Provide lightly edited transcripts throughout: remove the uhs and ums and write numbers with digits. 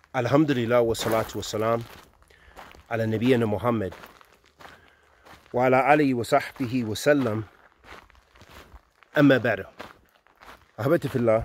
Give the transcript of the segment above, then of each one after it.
Alhamdulillah wa salatu wa salam ala nabiyyina Muhammad wa ala alihi wa sahbihi wa sallam. Amma ba'du. Ahbati fillah.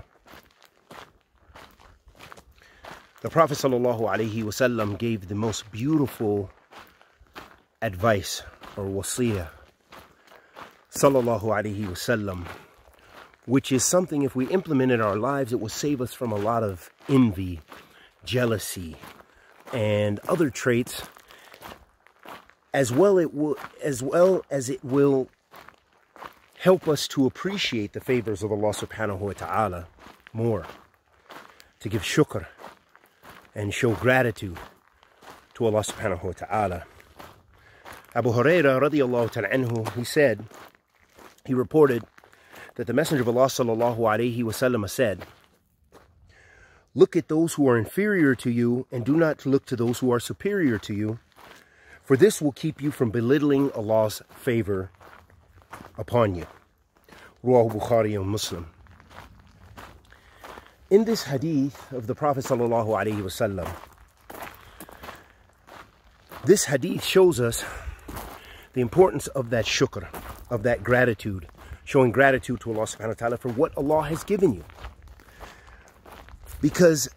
The Prophet sallallahu alaihi wasallam gave the most beautiful advice or wasiyah sallallahu alaihi wasallam, which is something if we implement in our lives, it will save us from a lot of envy, jealousy, and other traits, as well as it will help us to appreciate the favors of Allah subhanahu wa ta'ala more, to give shukr and show gratitude to Allah subhanahu wa ta'ala. Abu Hurairah radiallahu ta'ala anhu, he reported that the Messenger of Allah sallallahu alayhi wasallam said, "Look at those who are inferior to you and do not look to those who are superior to you, for this will keep you from belittling Allah's favor upon you." Ruwahu Bukhari and Muslim. In this hadith of the Prophet sallallahu alaihi wasallam, this hadith shows us the importance of that shukr, of that gratitude, showing gratitude to Allah subhanahu wa ta'ala for what Allah has given you. Because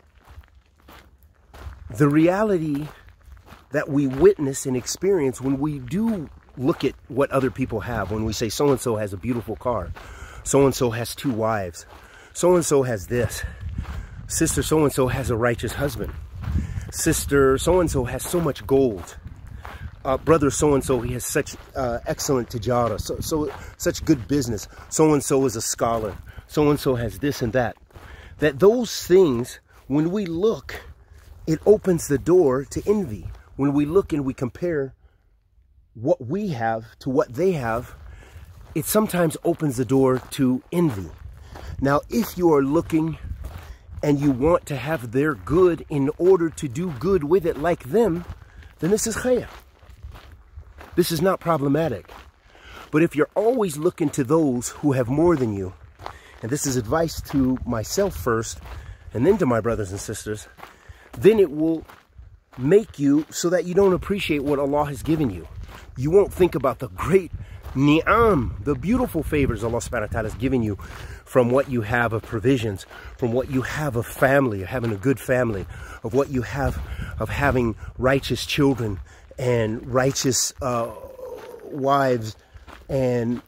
the reality that we witness and experience when we do look at what other people have, when we say so-and-so has a beautiful car, so-and-so has 2 wives, so-and-so has this, sister so-and-so has a righteous husband, sister so-and-so has so much gold, brother so-and-so, he has such excellent tijara, such good business, so-and-so is a scholar, so-and-so has this and that. That those things, when we look, it opens the door to envy. When we look and we compare what we have to what they have, it sometimes opens the door to envy. Now, if you are looking and you want to have their good in order to do good with it like them, then this is khayr. This is not problematic. But if you're always looking to those who have more than you, and this is advice to myself first, and then to my brothers and sisters, then it will make you so that you don't appreciate what Allah has given you. You won't think about the great ni'am, the beautiful favors Allah subhanahu wa ta'ala has given you from what you have of provisions, from what you have of family, having a good family, of what you have of having righteous children and righteous wives and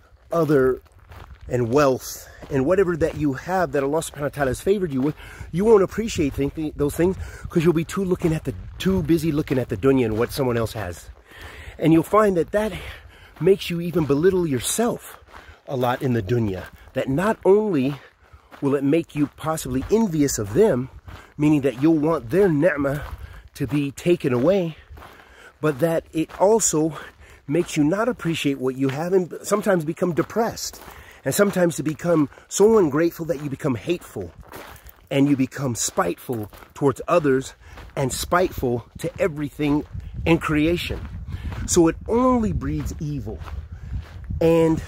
wealth and whatever that you have that Allah subhanahu wa ta'ala has favored you with. You won't appreciate those things because you'll be too busy looking at the dunya and what someone else has. And you'll find that makes you even belittle yourself a lot in the dunya. That not only will it make you possibly envious of them, meaning that you'll want their ni'mah to be taken away, but that it also makes you not appreciate what you have and sometimes become depressed. And sometimes to become so ungrateful that you become hateful and you become spiteful towards others and spiteful to everything in creation. So it only breeds evil, and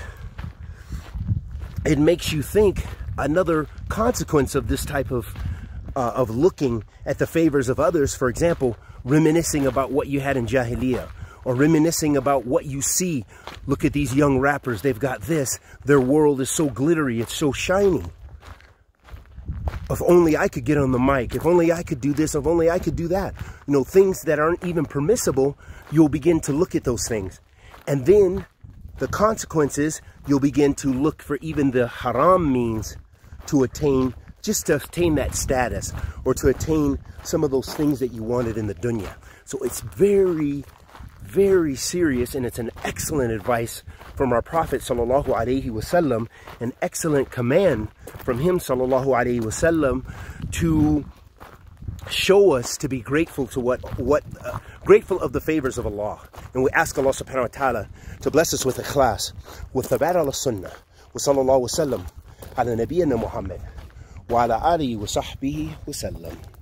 it makes you think another consequence of this type of looking at the favors of others, for example, reminiscing about what you had in Jahiliyyah, or reminiscing about what you see. Look at these young rappers, they've got this, their world is so glittery, it's so shiny. If only I could get on the mic, if only I could do this, if only I could do that. You know, things that aren't even permissible, you'll begin to look at those things. And then the consequences, you'll begin to look for even the haram means to attain, just to attain that status, or to attain some of those things that you wanted in the dunya. So it's very, very serious, and it's an excellent advice from our Prophet sallallahu alaihi wasallam, an excellent command from him sallallahu alaihi wasallam to show us to be grateful to grateful of the favors of Allah. And we ask Allah subhanahu wa ta'ala to bless us with ikhlas, with thabat ala sunnah, wa sallallahu wa sallam ala nabiyyina Muhammad wa ala alihi wa sahbihi wa sallam.